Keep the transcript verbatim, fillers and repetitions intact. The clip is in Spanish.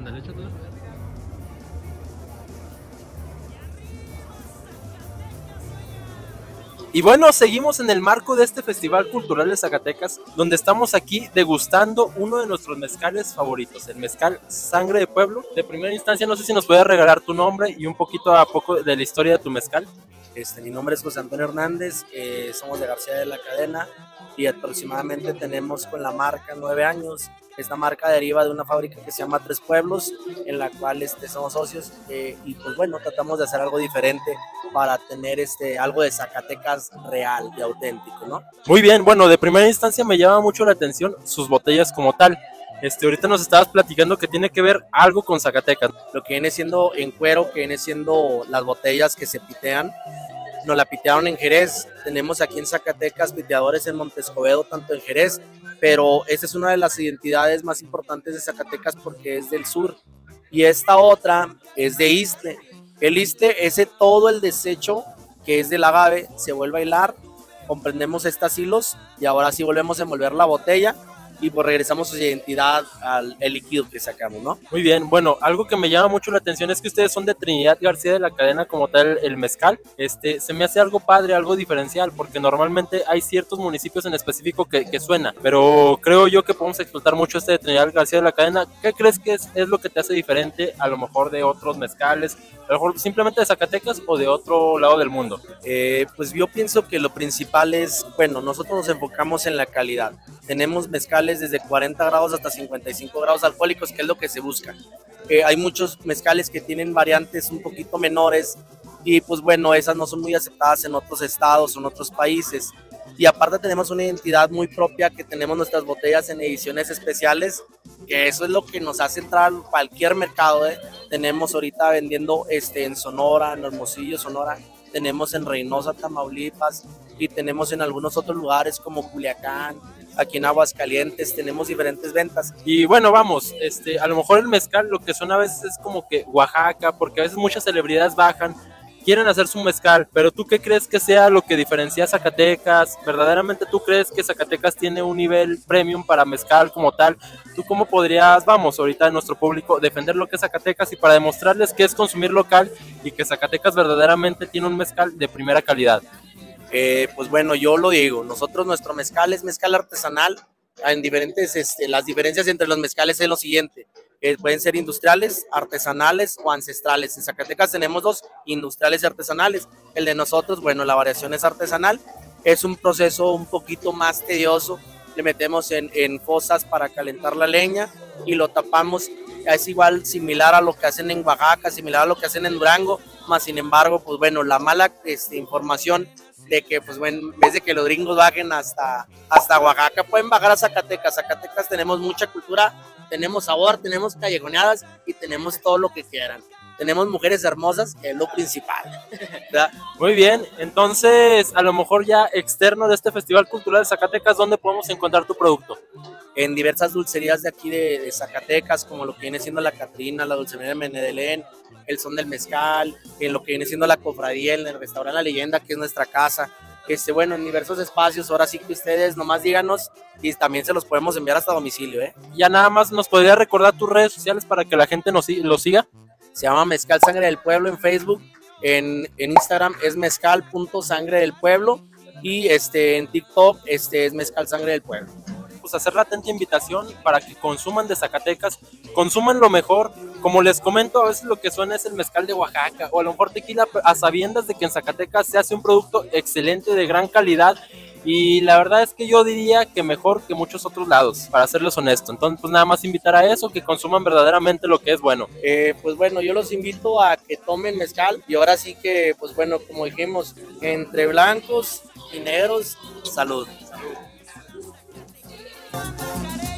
Ándale, échatela. Y bueno, seguimos en el marco de este Festival Cultural de Zacatecas, donde estamos aquí degustando uno de nuestros mezcales favoritos, el mezcal Sangre de Pueblo. De primera instancia, no sé si nos puedes regalar tu nombre y un poquito a poco de la historia de tu mezcal. Este, mi nombre es José Antonio Hernández, eh, somos de García de la Cadena y aproximadamente tenemos con la marca nueve años. Esta marca deriva de una fábrica que se llama Tres Pueblos, en la cual este, somos socios eh, y pues bueno, tratamos de hacer algo diferente para tener este, algo de Zacatecas real y auténtico, ¿no? Muy bien, bueno, de primera instancia me llama mucho la atención sus botellas como tal. Este, ahorita nos estabas platicando que tiene que ver algo con Zacatecas. Lo que viene siendo en cuero, que viene siendo las botellas que se pitean, nos la pitearon en Jerez. Tenemos aquí en Zacatecas piteadores en Montescobedo, tanto en Jerez, pero esta es una de las identidades más importantes de Zacatecas porque es del sur. Y esta otra es de Iste. El Iste es todo el desecho que es del agave, se vuelve a hilar, comprendemos estas hilos y ahora sí volvemos a envolver la botella y pues regresamos su identidad al el líquido que sacamos, ¿no? Muy bien, bueno, algo que me llama mucho la atención es que ustedes son de Trinidad García de la Cadena como tal, el mezcal. Este, se me hace algo padre, algo diferencial, porque normalmente hay ciertos municipios en específico que, que suena, pero creo yo que podemos explotar mucho este de Trinidad García de la Cadena. ¿Qué crees que es, es lo que te hace diferente a lo mejor de otros mezcales, a lo mejor simplemente de Zacatecas o de otro lado del mundo? Eh, pues yo pienso que lo principal es, bueno, nosotros nos enfocamos en la calidad. Tenemos mezcales desde cuarenta grados hasta cincuenta y cinco grados alcohólicos, que es lo que se busca. Eh, hay muchos mezcales que tienen variantes un poquito menores y pues bueno, esas no son muy aceptadas en otros estados o en otros países. Y aparte tenemos una identidad muy propia, que tenemos nuestras botellas en ediciones especiales, que eso es lo que nos hace entrar a cualquier mercado. ¿eh? Tenemos ahorita vendiendo este, en Sonora, en Hermosillo, Sonora, tenemos en Reynosa, Tamaulipas, y tenemos en algunos otros lugares como Culiacán, aquí en Aguascalientes, tenemos diferentes ventas. Y bueno, vamos, este, a lo mejor el mezcal lo que suena a veces es como que Oaxaca, porque a veces muchas celebridades bajan, quieren hacer su mezcal, pero ¿tú qué crees que sea lo que diferencia a Zacatecas? ¿Verdaderamente tú crees que Zacatecas tiene un nivel premium para mezcal como tal? ¿Tú cómo podrías, vamos, ahorita en nuestro público, defender lo que es Zacatecas y para demostrarles que es consumir local y que Zacatecas verdaderamente tiene un mezcal de primera calidad? Eh, pues bueno, yo lo digo, nosotros nuestro mezcal es mezcal artesanal. En diferentes, este, las diferencias entre los mezcales es lo siguiente, eh, pueden ser industriales, artesanales o ancestrales. En Zacatecas tenemos dos, industriales y artesanales. El de nosotros, bueno, la variación es artesanal, es un proceso un poquito más tedioso, le metemos en, en fosas para calentar la leña y lo tapamos. Es igual, similar a lo que hacen en Oaxaca, similar a lo que hacen en Durango, más sin embargo, pues bueno, la mala este, información de que, pues bueno, en vez de que los gringos bajen hasta, hasta Oaxaca, pueden bajar a Zacatecas. Zacatecas tenemos mucha cultura, tenemos sabor, tenemos callejoneadas y tenemos todo lo que quieran. Tenemos mujeres hermosas, que es lo principal, ¿verdad? Muy bien, entonces a lo mejor ya externo de este Festival Cultural de Zacatecas, ¿dónde podemos encontrar tu producto? En diversas dulcerías de aquí de, de Zacatecas, como lo que viene siendo la Catrina, la Dulcería de Menedelén, el Son del Mezcal, en lo que viene siendo la Cofradía, en el restaurante La Leyenda, que es nuestra casa. Este, bueno, en diversos espacios, ahora sí que ustedes nomás díganos y también se los podemos enviar hasta domicilio. ¿eh? Ya nada más nos podría recordar tus redes sociales para que la gente nos lo siga. Se llama Mezcal Sangre del Pueblo en Facebook, en, en Instagram es mezcal punto sangre del pueblo y este, en TikTok este, es Mezcal Sangre del Pueblo. Pues hacer la atenta invitación para que consuman de Zacatecas, consuman lo mejor. Como les comento, a veces lo que suena es el mezcal de Oaxaca o a lo mejor tequila, a sabiendas de que en Zacatecas se hace un producto excelente, de gran calidad, y la verdad es que yo diría que mejor que muchos otros lados, para serles honesto. Entonces pues nada más invitar a eso, que consuman verdaderamente lo que es bueno. Eh, pues bueno, yo los invito a que tomen mezcal y ahora sí que, pues bueno, como dijimos, entre blancos y negros, salud. Salud.